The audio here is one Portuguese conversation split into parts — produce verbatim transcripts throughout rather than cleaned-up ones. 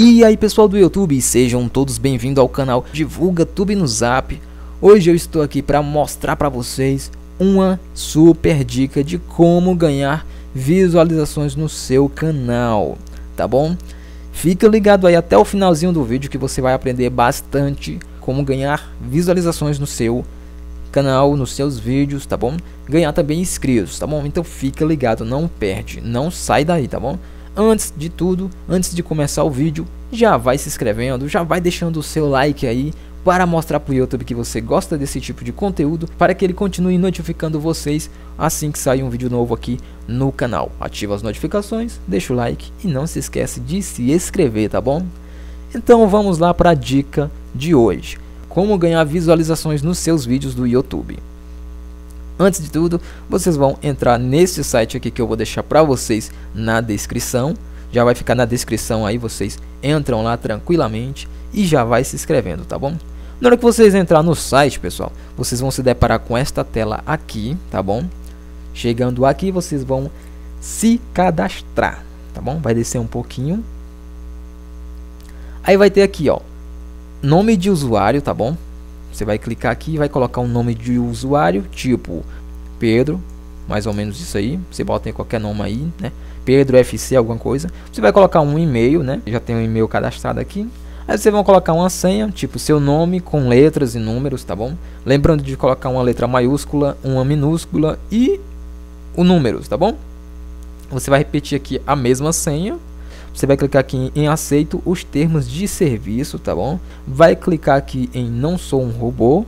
E aí pessoal do YouTube, sejam todos bem-vindos ao canal Divulga Tube no Zap. Hoje eu estou aqui para mostrar para vocês uma super dica de como ganhar visualizações no seu canal, tá bom? Fica ligado aí até o finalzinho do vídeo que você vai aprender bastante como ganhar visualizações no seu canal, nos seus vídeos, tá bom? Ganhar também inscritos, tá bom? Então fica ligado, não perde, não sai daí, tá bom? Antes de tudo, antes de começar o vídeo, já vai se inscrevendo, já vai deixando o seu like aí para mostrar para o YouTube que você gosta desse tipo de conteúdo, para que ele continue notificando vocês assim que sair um vídeo novo aqui no canal. Ativa as notificações, deixa o like e não se esquece de se inscrever, tá bom? Então vamos lá para a dica de hoje: como ganhar visualizações nos seus vídeos do YouTube. Antes de tudo, vocês vão entrar nesse site aqui que eu vou deixar para vocês na descrição. Já vai ficar na descrição aí, vocês entram lá tranquilamente e já vai se inscrevendo, tá bom? Na hora que vocês entrar no site, pessoal, vocês vão se deparar com esta tela aqui, tá bom? Chegando aqui, vocês vão se cadastrar, tá bom? Vai descer um pouquinho. Aí vai ter aqui, ó, nome de usuário, tá bom? Você vai clicar aqui e vai colocar um nome de usuário, tipo Pedro, mais ou menos isso aí. Você bota em qualquer nome aí, né? Pedro F C, alguma coisa. Você vai colocar um e-mail, né? Já tem um e-mail cadastrado aqui. Aí vocês vão colocar uma senha, tipo seu nome com letras e números, tá bom? Lembrando de colocar uma letra maiúscula, uma minúscula e o números, tá bom? Você vai repetir aqui a mesma senha. Você vai clicar aqui em aceito os termos de serviço, tá bom? Vai clicar aqui em não sou um robô.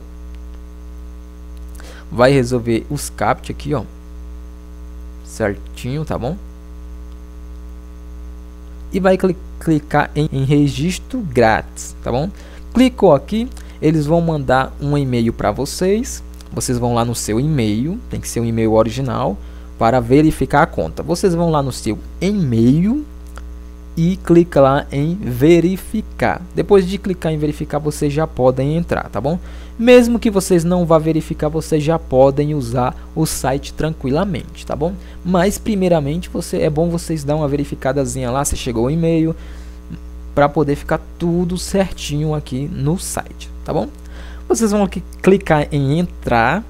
Vai resolver os captcha aqui, ó, certinho, tá bom? E vai cli clicar em, em registro grátis, tá bom? Clicou aqui, eles vão mandar um e-mail para vocês. Vocês vão lá no seu e-mail, tem que ser um e-mail original para verificar a conta. Vocês vão lá no seu e-mail e clica lá em verificar. Depois de clicar em verificar, vocês já podem entrar, tá bom? Mesmo que vocês não vá verificar, vocês já podem usar o site tranquilamente, tá bom? Mas primeiramente, você é bom vocês dar uma verificadazinha lá se chegou o e-mail, para poder ficar tudo certinho aqui no site, tá bom? Vocês vão aqui clicar em entrar.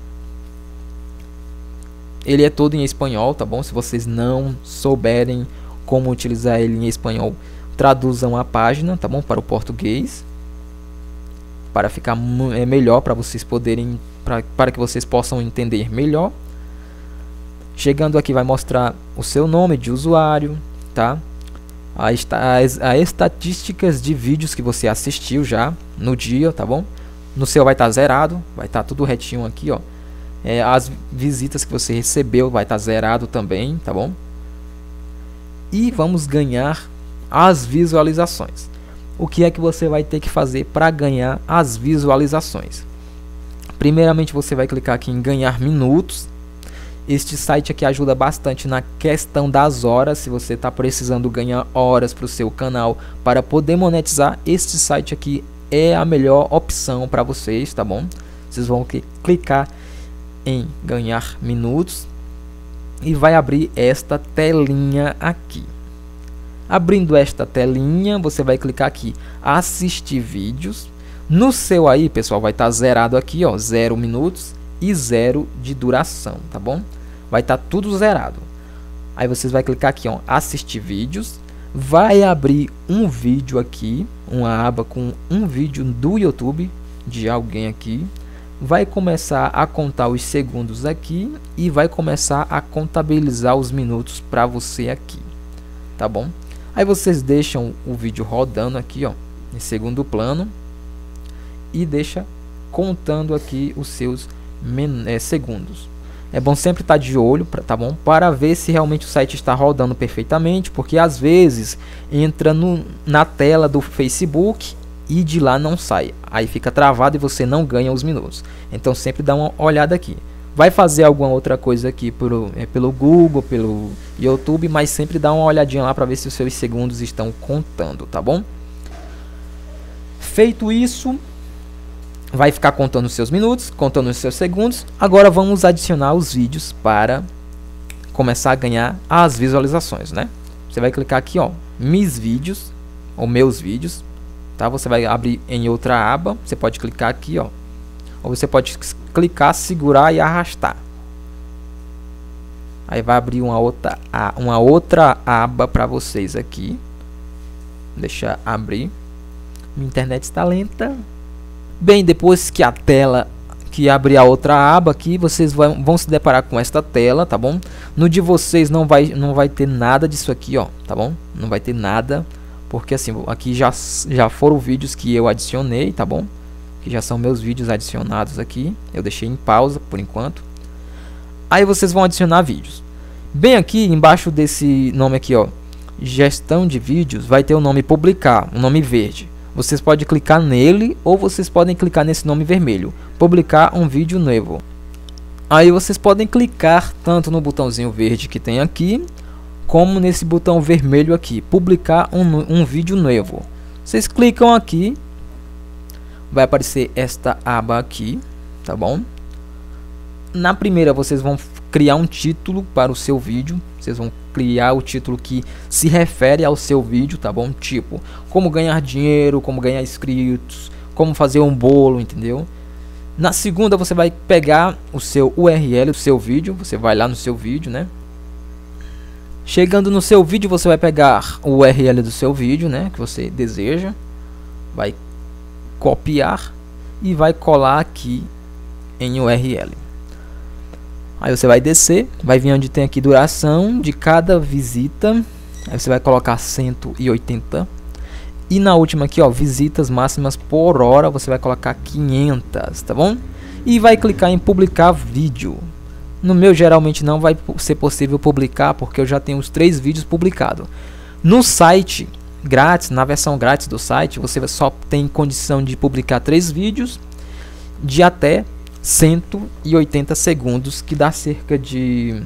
Ele é todo em espanhol, tá bom? Se vocês não souberem como utilizar ele em espanhol, traduzam a página, tá bom, para o português, para ficar é, melhor, para vocês poderem, pra, para que vocês possam entender melhor. Chegando aqui vai mostrar o seu nome de usuário, tá? As, as, as estatísticas de vídeos que você assistiu já no dia, tá bom? No seu vai estar tá zerado, vai estar tá tudo retinho aqui, ó. É, as visitas que você recebeu vai estar tá zerado também, tá bom? E vamos ganhar as visualizações. O que é que você vai ter que fazer para ganhar as visualizações? Primeiramente, você vai clicar aqui em ganhar minutos. Este site aqui ajuda bastante na questão das horas. Se você está precisando ganhar horas para o seu canal para poder monetizar, este site aqui é a melhor opção para vocês, tá bom? Vocês vão clicar em ganhar minutos e vai abrir esta telinha aqui. Abrindo esta telinha, você vai clicar aqui assistir vídeos. No seu aí, pessoal, vai estar tá zerado aqui, ó, zero minutos e zero de duração, tá bom? Vai estar tá tudo zerado. Aí vocês vai clicar aqui, ó, assistir vídeos. Vai abrir um vídeo aqui, uma aba com um vídeo do YouTube de alguém aqui. Vai começar a contar os segundos aqui e vai começar a contabilizar os minutos para você aqui, tá bom? Aí vocês deixam o vídeo rodando aqui, ó, em segundo plano e deixa contando aqui os seus é, segundos. É bom sempre estar de olho, pra, tá bom? Para ver se realmente o site está rodando perfeitamente, porque às vezes entra no, na tela do Facebook e de lá não sai, aí fica travado e você não ganha os minutos. Então sempre dá uma olhada aqui. Vai fazer alguma outra coisa aqui pelo, é, pelo Google, pelo YouTube, mas sempre dá uma olhadinha lá para ver se os seus segundos estão contando, tá bom? Feito isso, vai ficar contando os seus minutos, contando os seus segundos. Agora vamos adicionar os vídeos para começar a ganhar as visualizações, né? Você vai clicar aqui, ó, Mis Vídeos. ou meus vídeos, tá? Você vai abrir em outra aba, você pode clicar aqui, ó, ou você pode clicar, segurar e arrastar. Aí vai abrir uma outra, uma outra aba para vocês aqui. Deixa abrir. Minha internet está lenta. Bem, depois que a tela que abrir a outra aba aqui, vocês vão, vão se deparar com esta tela, tá bom? No de vocês não vai não vai ter nada disso aqui, ó, tá bom? Não vai ter nada, porque assim, aqui já já foram vídeos que eu adicionei, tá bom? Que já são meus vídeos adicionados aqui. Eu deixei em pausa por enquanto. Aí vocês vão adicionar vídeos. Bem aqui embaixo desse nome aqui, ó, gestão de vídeos, vai ter o nome publicar, um nome verde. Vocês podem clicar nele ou vocês podem clicar nesse nome vermelho, publicar um vídeo novo. Aí vocês podem clicar tanto no botãozinho verde que tem aqui, como nesse botão vermelho aqui, publicar um, um vídeo novo. Vocês clicam aqui, vai aparecer esta aba aqui, tá bom? Na primeira vocês vão criar um título para o seu vídeo. Vocês vão criar o título que se refere ao seu vídeo, tá bom? Tipo, como ganhar dinheiro, como ganhar inscritos, como fazer um bolo, entendeu? Na segunda você vai pegar o seu U R L do seu vídeo. Você vai lá no seu vídeo, né? Chegando no seu vídeo você vai pegar o U R L do seu vídeo, né? Que você deseja. Vai copiar e vai colar aqui em U R L. Aí você vai descer, vai vir onde tem aqui duração de cada visita. Aí você vai colocar cento e oitenta. E na última aqui, ó, visitas máximas por hora, você vai colocar quinhentas, tá bom? E vai clicar em publicar vídeo. No meu geralmente não vai ser possível publicar, porque eu já tenho os três vídeos publicados. No site grátis, na versão grátis do site, você só tem condição de publicar três vídeos de até cento e oitenta segundos, que dá cerca de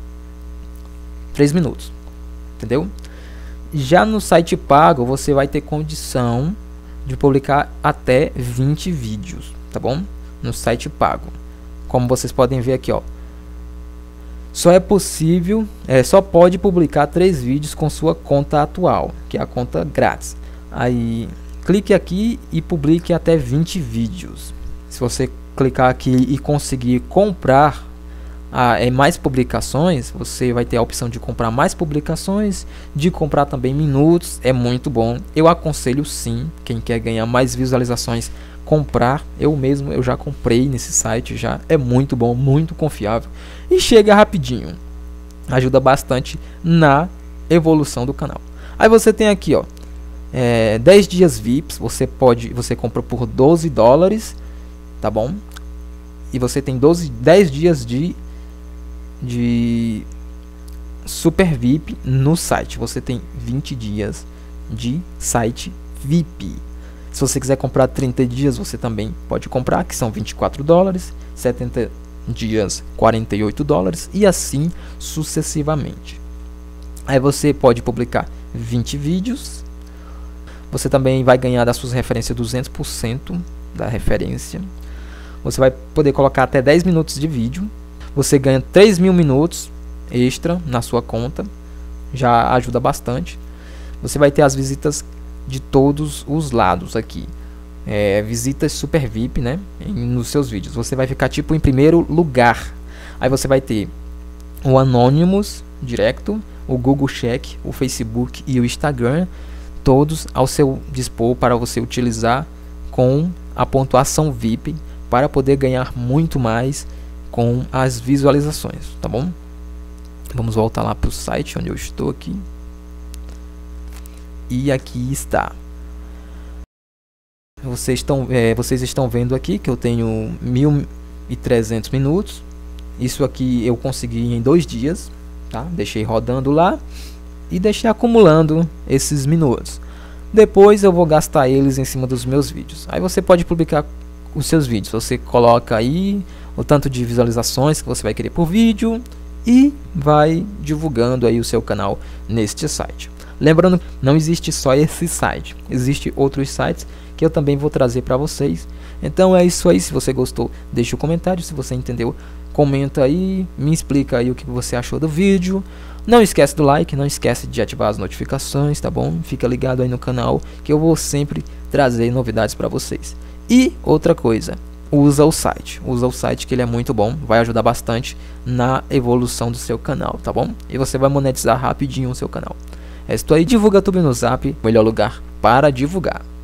três minutos, entendeu? Já no site pago você vai ter condição de publicar até vinte vídeos, tá bom? No site pago, como vocês podem ver aqui, ó, só é possível, é, só pode publicar três vídeos com sua conta atual, que é a conta grátis. Aí clique aqui e publique até vinte vídeos. Se você clicar aqui e conseguir comprar ah, é, mais publicações, você vai ter a opção de comprar mais publicações, de comprar também minutos. É muito bom, eu aconselho sim, quem quer ganhar mais visualizações, comprar. Eu mesmo eu já comprei nesse site, já é muito bom, muito confiável e chega rapidinho, ajuda bastante na evolução do canal. Aí você tem aqui, ó, é, dez dias V I Ps, você pode, você compra por doze dólares, tá bom? E você tem doze, dez dias de de Super V I P no site. Você tem vinte dias de site V I P. Se você quiser comprar trinta dias, você também pode comprar, que são vinte e quatro dólares, setenta dias, quarenta e oito dólares e assim sucessivamente. Aí você pode publicar vinte vídeos. Você também vai ganhar das suas referências duzentos por cento da referência. Você vai poder colocar até dez minutos de vídeo. Você ganha três mil minutos extra na sua conta. Já ajuda bastante. Você vai ter as visitas de todos os lados aqui. É, visitas Super V I P, né? Em, nos seus vídeos. Você vai ficar tipo em primeiro lugar. Aí você vai ter o Anonymous Directo, o Google Check, o Facebook e o Instagram. Todos ao seu dispor para você utilizar com a pontuação V I P, para poder ganhar muito mais com as visualizações, tá bom? Vamos voltar lá para o site onde eu estou aqui. E aqui está. Vocês estão, é, vocês estão vendo aqui que eu tenho mil e trezentos minutos. Isso aqui eu consegui em dois dias, tá? Deixei rodando lá e deixei acumulando esses minutos. Depois eu vou gastar eles em cima dos meus vídeos. Aí você pode publicar os seus vídeos. Você coloca aí o tanto de visualizações que você vai querer por vídeo e vai divulgando aí o seu canal neste site. Lembrando, não existe só esse site, existe outros sites que eu também vou trazer para vocês. Então é isso aí. Se você gostou, deixa o comentário. Se você entendeu, comenta aí, me explica aí o que você achou do vídeo. Não esquece do like, não esquece de ativar as notificações, tá bom? Fica ligado aí no canal que eu vou sempre trazer novidades para vocês. E outra coisa, usa o site, usa o site que ele é muito bom, vai ajudar bastante na evolução do seu canal, tá bom? E você vai monetizar rapidinho o seu canal. É isso aí, divulga tudo no Zap, melhor lugar para divulgar.